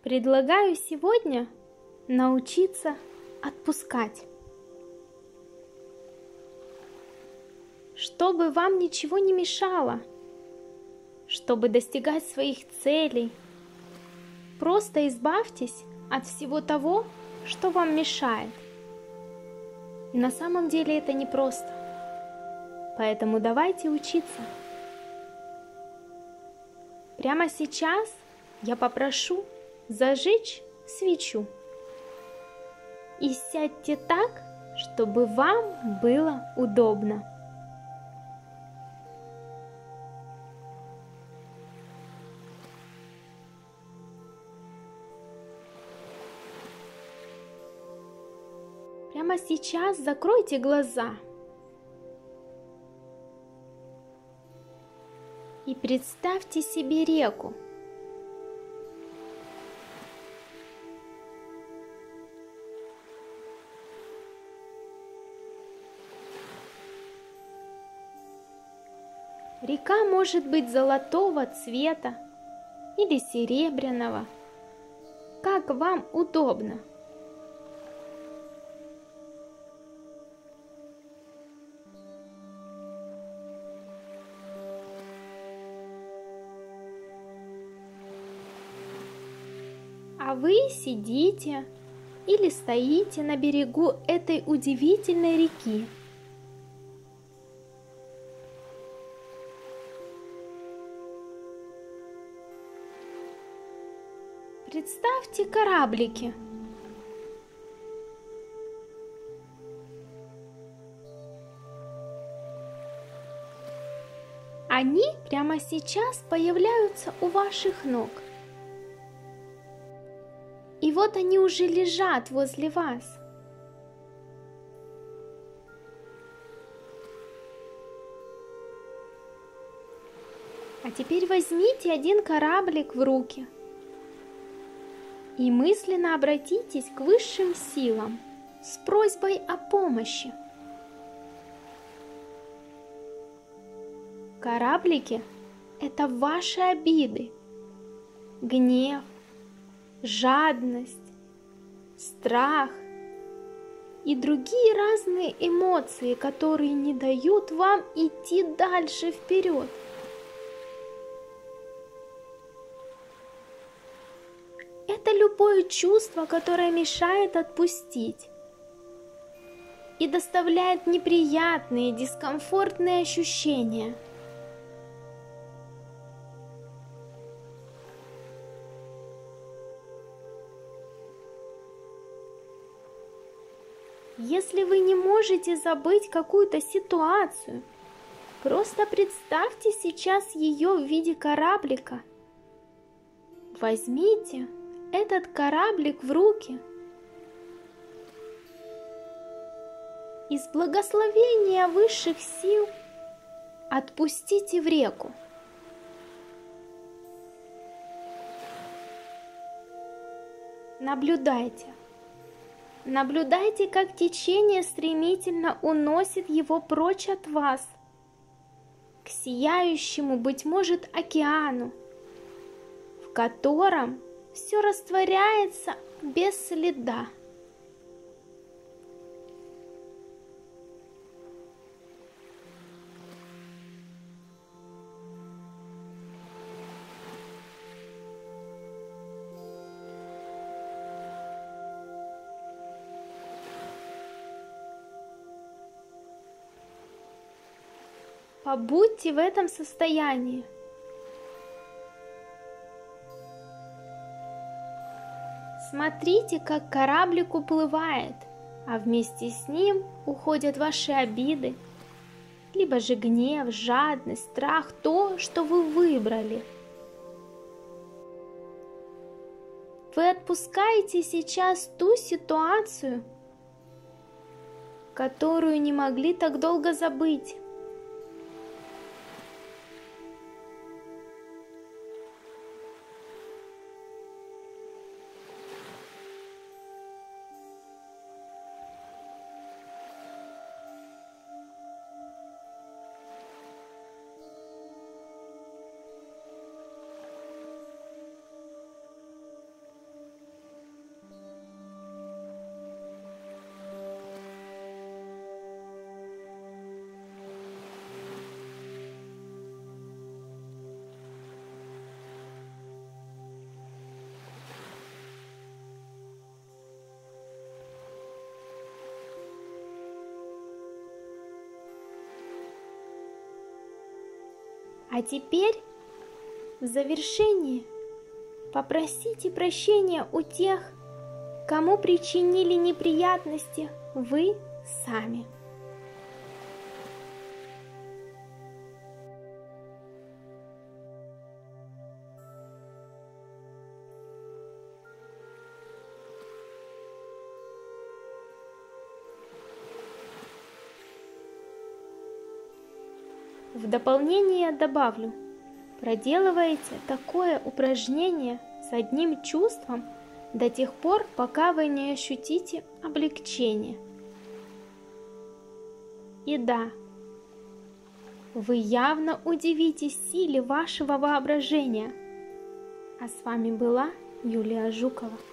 Предлагаю сегодня научиться отпускать, чтобы вам ничего не мешало, чтобы достигать своих целей. Просто избавьтесь от всего того, что вам мешает. И на самом деле это непросто. Поэтому давайте учиться. Прямо сейчас я попрошу зажечь свечу. И сядьте так, чтобы вам было удобно. Прямо сейчас закройте глаза и представьте себе реку. Река может быть золотого цвета или серебряного, как вам удобно. А вы сидите или стоите на берегу этой удивительной реки. Представьте кораблики. Они прямо сейчас появляются у ваших ног. И вот они уже лежат возле вас. А теперь возьмите один кораблик в руки и мысленно обратитесь к высшим силам с просьбой о помощи. Кораблики – это ваши обиды, гнев, жадность, страх и другие разные эмоции, которые не дают вам идти дальше вперед. Это любое чувство, которое мешает отпустить и доставляет неприятные, дискомфортные ощущения. Если вы не можете забыть какую-то ситуацию, просто представьте сейчас ее в виде кораблика. Возьмите этот кораблик в руки и с благословения высших сил отпустите в реку. Наблюдайте. Наблюдайте, как течение стремительно уносит его прочь от вас, к сияющему, быть может, океану, в котором все растворяется без следа. Побудьте в этом состоянии. Смотрите, как кораблик уплывает, а вместе с ним уходят ваши обиды, либо же гнев, жадность, страх, то, что вы выбрали. Вы отпускаете сейчас ту ситуацию, которую не могли так долго забыть. А теперь в завершение попросите прощения у тех, кому причинили неприятности вы сами. В дополнение добавлю, проделывайте такое упражнение с одним чувством до тех пор, пока вы не ощутите облегчение. И да, вы явно удивитесь силе вашего воображения. А с вами была Юлия Жукова.